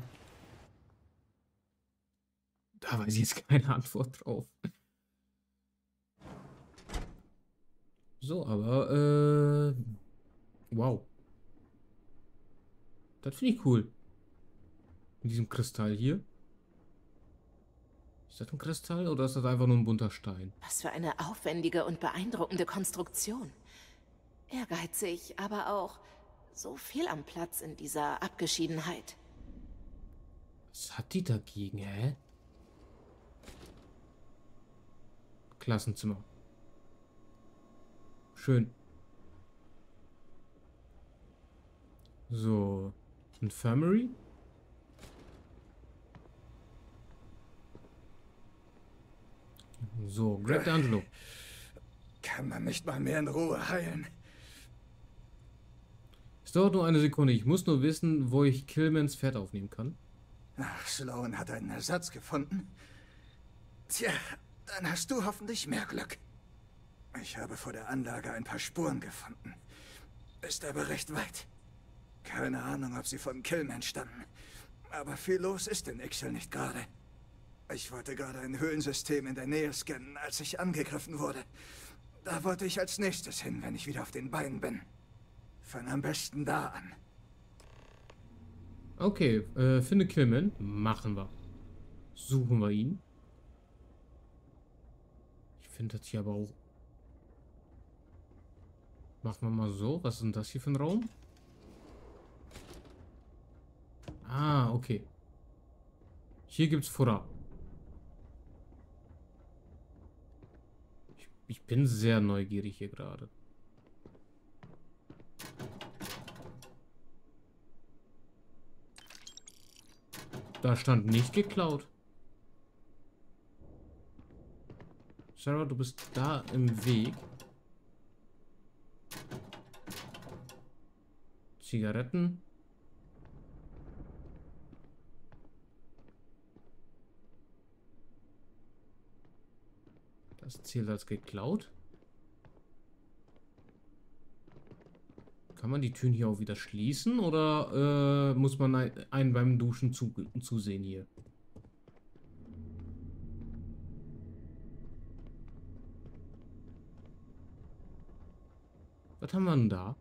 Speaker 1: Da weiß ich jetzt keine Antwort drauf. So, aber, äh... wow. Das finde ich cool. Mit diesem Kristall hier. Ist das ein Kristall oder ist das einfach nur ein bunter Stein?
Speaker 15: Was für eine aufwendige und beeindruckende Konstruktion. Ehrgeizig, aber auch so viel am Platz in dieser Abgeschiedenheit.
Speaker 1: Was hat die dagegen, hä? Klassenzimmer. Schön. So. Infirmary. So, Greg D'Angelo.
Speaker 13: Kann man nicht mal mehr in Ruhe heilen?
Speaker 1: Es dauert nur eine Sekunde. Ich muss nur wissen, wo ich Killmans Pferd aufnehmen kann.
Speaker 13: Ach, Sloan hat einen Ersatz gefunden. Tja, dann hast du hoffentlich mehr Glück. Ich habe vor der Anlage ein paar Spuren gefunden. Ist aber recht weit. Keine Ahnung, ob sie von Killman stammen. Aber viel los ist in Ixel nicht gerade. Ich wollte gerade ein Höhlensystem in der Nähe scannen, als ich angegriffen wurde. Da wollte ich als nächstes hin, wenn ich wieder auf den Beinen bin. Fang am besten da an.
Speaker 1: Okay, äh, finde Killman. Machen wir. Suchen wir ihn. Ich finde das hier aber auch... Machen wir mal so. Was ist denn das hier für ein Raum? Ah, okay. Hier gibt's Futter. Ich ich bin sehr neugierig hier gerade. Da stand nicht geklaut. Sarah, du bist da im Weg. Zigaretten. Das zählt als geklaut. Kann man die Türen hier auch wieder schließen oder äh, muss man ein, einen beim Duschen zu, zusehen hier? Was haben wir denn da?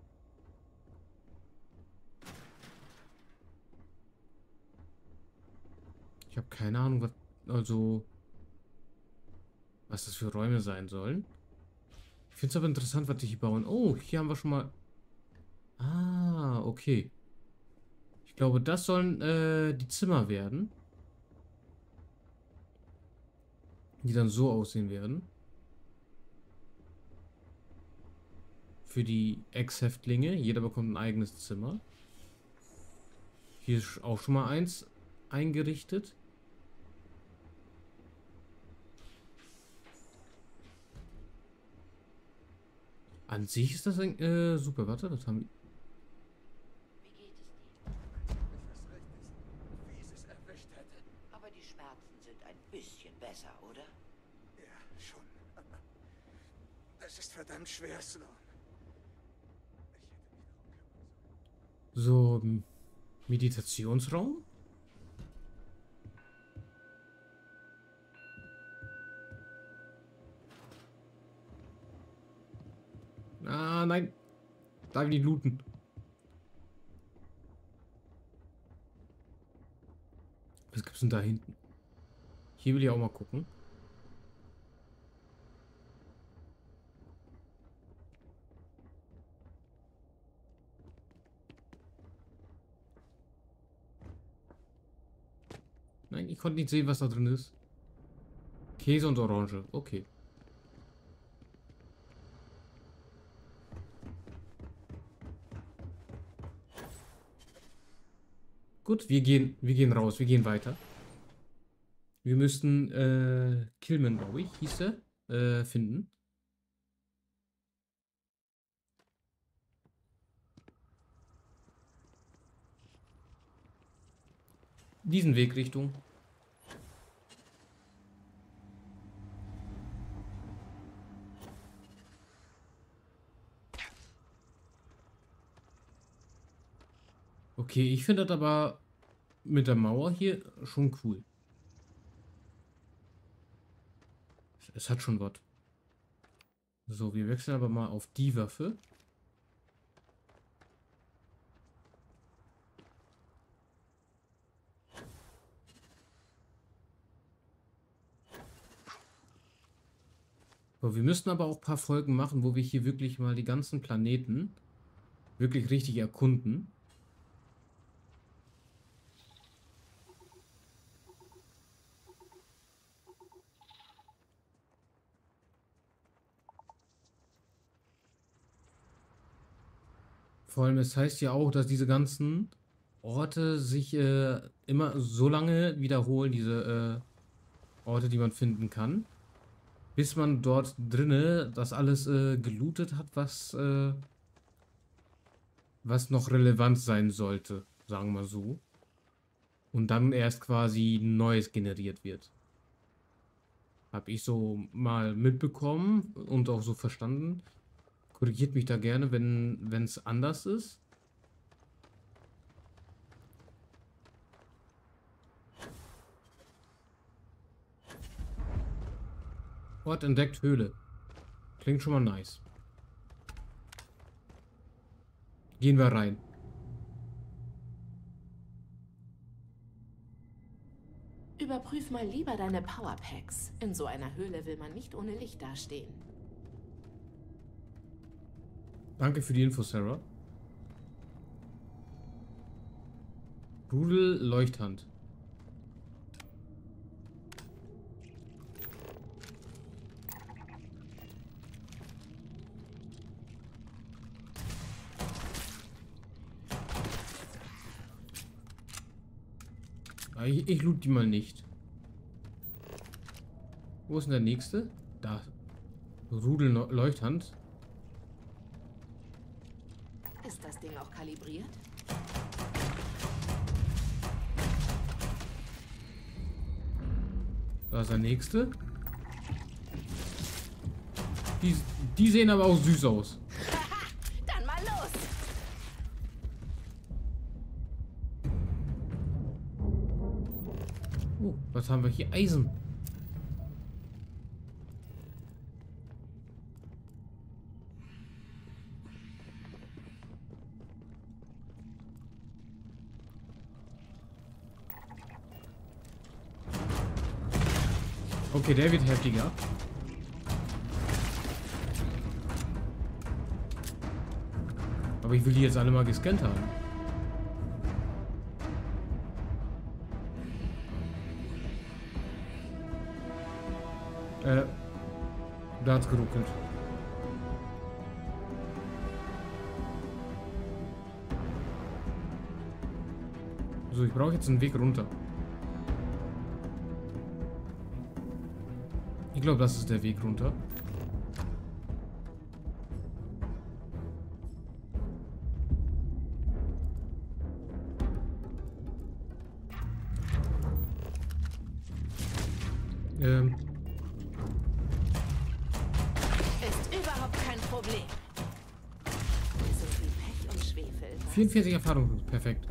Speaker 1: Ich habe keine Ahnung, was, also, was das für Räume sein sollen. Ich finde es aber interessant, was die hier bauen. Oh, hier haben wir schon mal... Ah, okay. Ich glaube, das sollen äh, die Zimmer werden. Die dann so aussehen werden. Für die Ex-Häftlinge. Jeder bekommt ein eigenes Zimmer. Hier ist auch schon mal eins eingerichtet. An sich ist das ein, äh, super. Warte, das haben wir...
Speaker 16: Aber die Schmerzen sind ein bisschen besser, oder?
Speaker 13: Ja, schon. Das ist verdammt schwer, Sloan.
Speaker 1: So, Meditationsraum? Ah, nein. Da will ich looten. Was gibt's denn da hinten? Hier will ich auch mal gucken. Nein, ich konnte nicht sehen, was da drin ist. Käse und Orange. Okay. Gut, wir gehen, wir gehen raus, wir gehen weiter. Wir müssten äh, Killman, glaube ich, hieß er, äh, finden. Diesen Weg Richtung. Okay, ich finde das aber mit der Mauer hier schon cool. Es hat schon was. So, wir wechseln aber mal auf die Waffe. So, wir müssten aber auch ein paar Folgen machen, wo wir hier wirklich mal die ganzen Planeten wirklich richtig erkunden. Vor allem, es heißt ja auch, dass diese ganzen Orte sich äh, immer so lange wiederholen, diese äh, Orte, die man finden kann, bis man dort drinne das alles äh, gelootet hat, was, äh, was noch relevant sein sollte, sagen wir so. Und dann erst quasi Neues generiert wird. Habe ich so mal mitbekommen und auch so verstanden. Korrigiert mich da gerne, wenn wenn es anders ist. Ort entdeckt, Höhle. Klingt schon mal nice. Gehen wir rein.
Speaker 15: Überprüf mal lieber deine Powerpacks. In so einer Höhle will man nicht ohne Licht dastehen.
Speaker 1: Danke für die Info, Sarah. Rudel Leuchthand. Ich, ich loot die mal nicht. Wo ist denn der nächste? Da. Rudel Leuchthand.
Speaker 15: Ist das Ding auch kalibriert?
Speaker 1: Da ist der nächste. Die, die sehen aber auch süß aus.
Speaker 15: Dann mal los!
Speaker 1: Oh, was haben wir hier? Eisen. Okay, der wird heftiger. Aber ich will die jetzt alle mal gescannt haben. Äh, da hat's geruckelt. So, ich brauche jetzt einen Weg runter. Ich glaube, das ist der Weg runter. Ähm.
Speaker 15: Ist überhaupt kein Problem. So wie Pech und Schwefel.
Speaker 1: vierundvierzig Erfahrung, perfekt.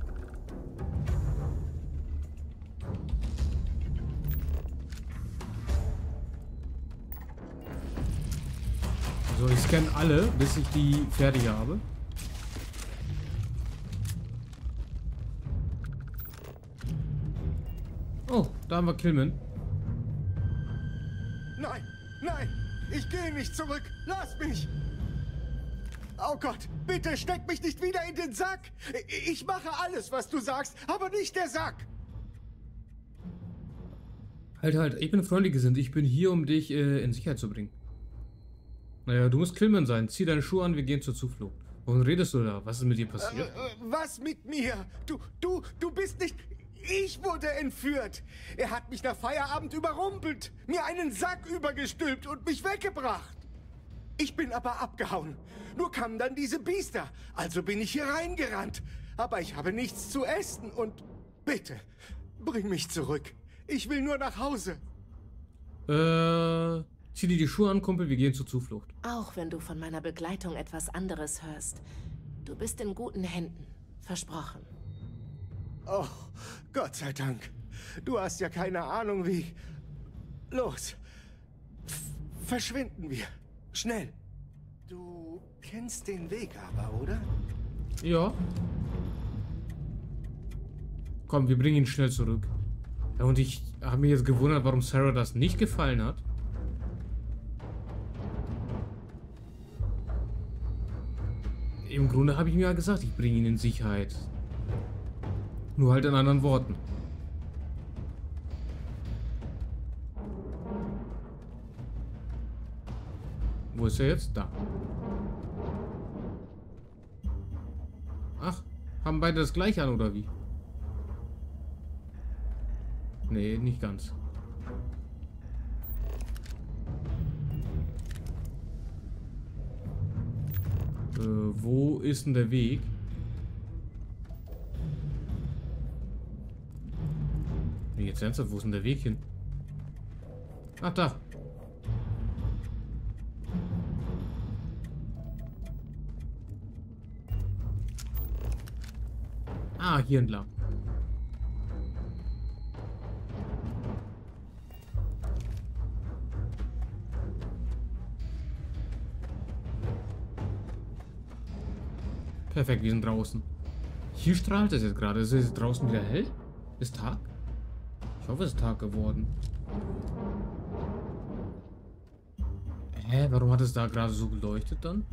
Speaker 1: So, ich scanne alle, bis ich die fertig habe. Oh, da haben wir Killman.
Speaker 17: Nein, nein, ich gehe nicht zurück. Lass mich. Oh Gott, bitte steck mich nicht wieder in den Sack. Ich mache alles, was du sagst, aber nicht der Sack.
Speaker 1: Halt, halt, ich bin freundlich gesinnt. Ich bin hier, um dich äh, in Sicherheit zu bringen. Naja, du musst Killman sein. Zieh deine Schuhe an, wir gehen zur Zuflucht. Warum redest du da? Was ist mit dir passiert?
Speaker 17: Äh, was mit mir? Du, du, du bist nicht... Ich wurde entführt. Er hat mich nach Feierabend überrumpelt, mir einen Sack übergestülpt und mich weggebracht. Ich bin aber abgehauen. Nur kamen dann diese Biester. Also bin ich hier reingerannt. Aber ich habe nichts zu essen und... Bitte, bring mich zurück. Ich will nur nach Hause.
Speaker 1: Äh... Zieh dir die Schuhe an, Kumpel, wir gehen zur Zuflucht.
Speaker 15: Auch wenn du von meiner Begleitung etwas anderes hörst. Du bist in guten Händen. Versprochen.
Speaker 17: Oh, Gott sei Dank. Du hast ja keine Ahnung, wie... Los. F verschwinden wir. Schnell. Du kennst den Weg aber, oder?
Speaker 1: Ja. Komm, wir bringen ihn schnell zurück. Ja, und ich habe mich jetzt gewundert, warum Sarah das nicht gefallen hat. Im Grunde habe ich mir ja gesagt, ich bringe ihn in Sicherheit. Nur halt in anderen Worten. Wo ist er jetzt? Da. Ach, haben beide das gleiche an, oder wie? Nee, nicht ganz. Äh, wo ist denn der Weg? Nee, jetzt ernsthaft, wo ist denn der Weg hin? Ach, da. Ah, hier entlang. Perfekt, wir sind draußen. Hier strahlt es jetzt gerade. Ist es draußen wieder hell? Ist Tag? Ich hoffe, es ist Tag geworden. Hä, warum hat es da gerade so geleuchtet dann?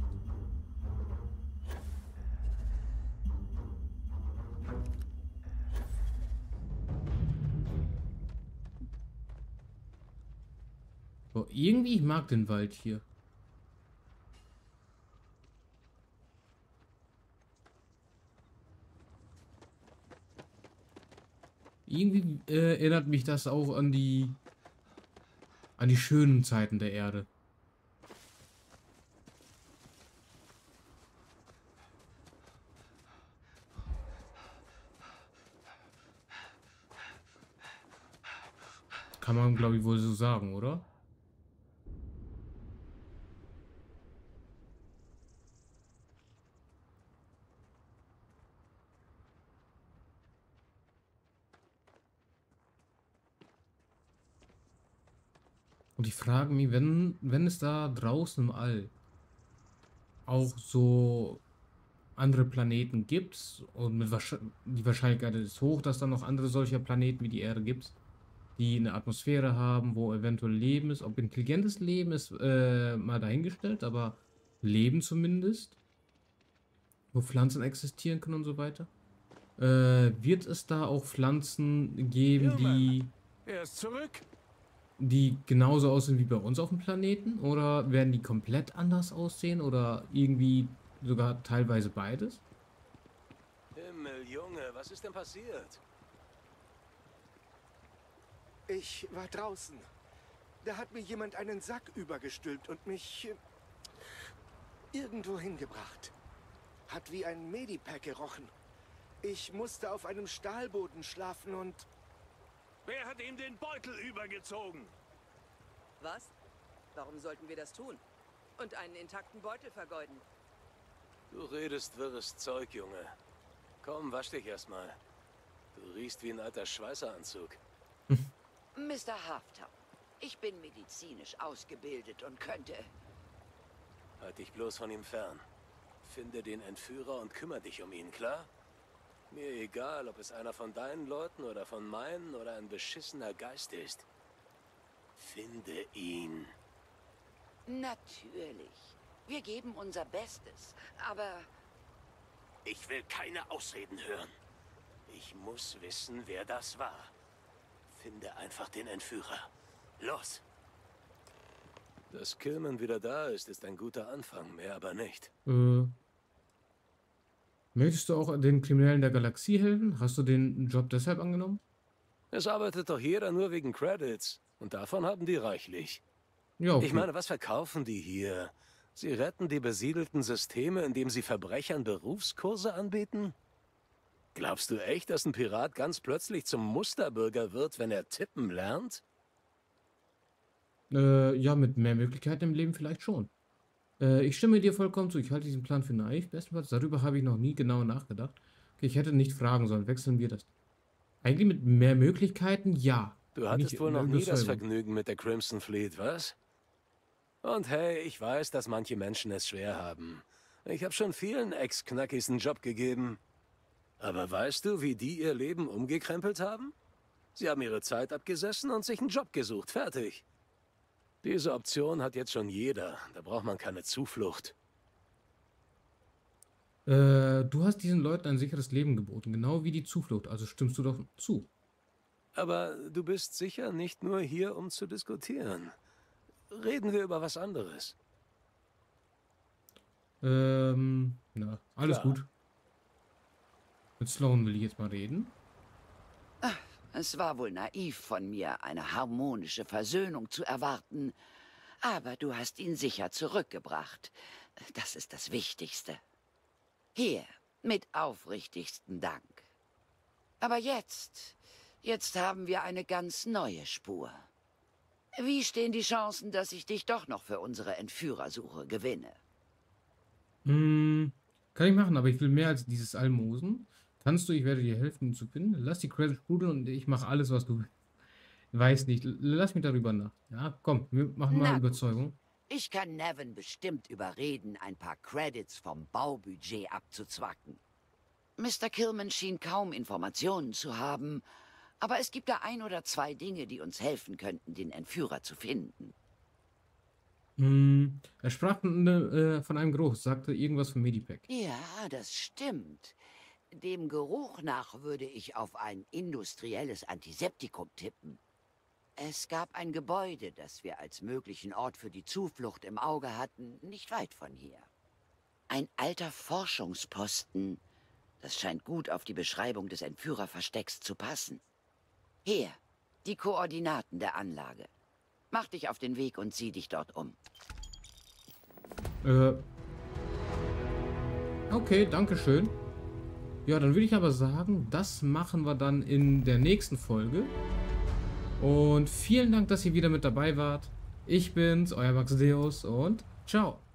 Speaker 1: Oh, irgendwie, ich mag den Wald hier. Irgendwie äh, erinnert mich das auch an die an die schönen Zeiten der Erde. Kann man, glaube ich, wohl so sagen, oder? Und ich frage mich, wenn, wenn es da draußen im All auch so andere Planeten gibt und mit Wahrscheinlich die Wahrscheinlichkeit ist hoch, dass da noch andere solcher Planeten wie die Erde gibt, die eine Atmosphäre haben, wo eventuell Leben ist. Ob intelligentes Leben ist äh, mal dahingestellt, aber Leben zumindest, wo Pflanzen existieren können und so weiter. Äh, wird es da auch Pflanzen geben, die
Speaker 2: Er ist zurück.
Speaker 1: die genauso aussehen wie bei uns auf dem Planeten? Oder werden die komplett anders aussehen? Oder irgendwie sogar teilweise beides?
Speaker 2: Himmel, Junge, was ist denn passiert?
Speaker 17: Ich war draußen. Da hat mir jemand einen Sack übergestülpt und mich äh, irgendwo hingebracht. Hat wie ein Medipack gerochen. Ich musste auf einem Stahlboden schlafen und...
Speaker 2: Wer hat ihm den Beutel übergezogen?
Speaker 18: Was? Warum sollten wir das tun? Und einen intakten Beutel vergeuden?
Speaker 2: Du redest wirres Zeug, Junge. Komm, wasch dich erstmal. Du riechst wie ein alter Schweißeranzug.
Speaker 16: Mister Halftown, ich bin medizinisch ausgebildet und könnte...
Speaker 2: Halt dich bloß von ihm fern. Finde den Entführer und kümmere dich um ihn, klar? Mir egal, ob es einer von deinen Leuten oder von meinen oder ein beschissener Geist ist. Finde ihn.
Speaker 16: Natürlich. Wir geben unser Bestes, aber...
Speaker 2: Ich will keine Ausreden hören. Ich muss wissen, wer das war. Finde einfach den Entführer. Los! Dass Killman wieder da ist, ist ein guter Anfang, mehr aber nicht.
Speaker 1: Äh, möchtest du auch den Kriminellen der Galaxie helfen? Hast du den Job deshalb angenommen?
Speaker 2: Es arbeitet doch jeder nur wegen Credits. Und davon haben die reichlich.
Speaker 1: Ja, okay.
Speaker 2: Ich meine, was verkaufen die hier? Sie retten die besiedelten Systeme, indem sie Verbrechern Berufskurse anbieten? Glaubst du echt, dass ein Pirat ganz plötzlich zum Musterbürger wird, wenn er tippen lernt?
Speaker 1: Äh, ja, mit mehr Möglichkeiten im Leben vielleicht schon. Äh, ich stimme dir vollkommen zu. Ich halte diesen Plan für naiv. Bestenfalls, darüber habe ich noch nie genau nachgedacht. Okay, ich hätte nicht fragen sollen. Wechseln wir das. Eigentlich mit mehr Möglichkeiten, ja.
Speaker 2: Du hattest wohl noch nie das Vergnügen mit der Crimson Fleet, was? Und hey, ich weiß, dass manche Menschen es schwer haben. Ich habe schon vielen Ex-Knackis einen Job gegeben. Aber weißt du, wie die ihr Leben umgekrempelt haben? Sie haben ihre Zeit abgesessen und sich einen Job gesucht. Fertig. Diese Option hat jetzt schon jeder. Da braucht man keine Zuflucht.
Speaker 1: Äh, du hast diesen Leuten ein sicheres Leben geboten, genau wie die Zuflucht. Also stimmst du doch zu.
Speaker 2: Aber du bist sicher nicht nur hier, um zu diskutieren. Reden wir über was anderes.
Speaker 1: Ähm, na, alles
Speaker 2: Klar.
Speaker 1: gut. Mit Sloan will ich jetzt mal reden.
Speaker 16: Ach, es war wohl naiv von mir, eine harmonische Versöhnung zu erwarten. Aber du hast ihn sicher zurückgebracht. Das ist das Wichtigste. Hier, mit aufrichtigstem Dank. Aber jetzt, jetzt haben wir eine ganz neue Spur. Wie stehen die Chancen, dass ich dich doch noch für unsere Entführersuche gewinne?
Speaker 1: Hm, kann ich machen, aber ich will mehr als dieses Almosen. Kannst du, ich werde dir helfen, ihn zu finden. Lass die Credits sprudeln und ich mache alles, was du weißt nicht. Lass mich darüber nach. Ja, komm, wir machen mal
Speaker 16: Na gut.
Speaker 1: Überzeugung.
Speaker 16: Ich kann Nevin bestimmt überreden, ein paar Credits vom Baubudget abzuzwacken. Mister Killman schien kaum Informationen zu haben, aber es gibt da ein oder zwei Dinge, die uns helfen könnten, den Entführer zu finden.
Speaker 1: Hm, er sprach äh, von einem Geruch, sagte irgendwas von Medipack.
Speaker 16: Ja, das stimmt. Dem Geruch nach würde ich auf ein industrielles Antiseptikum tippen. Es gab ein Gebäude, das wir als möglichen Ort für die Zuflucht im Auge hatten, nicht weit von hier. Ein alter Forschungsposten. Das scheint gut auf die Beschreibung des Entführerverstecks zu passen. Hier, die Koordinaten der Anlage. Mach dich auf den Weg und sieh dich dort um.
Speaker 1: Äh. Okay, danke schön. Ja, dann würde ich aber sagen, das machen wir dann in der nächsten Folge. Und vielen Dank, dass ihr wieder mit dabei wart. Ich bin's, euer Max Deus und ciao.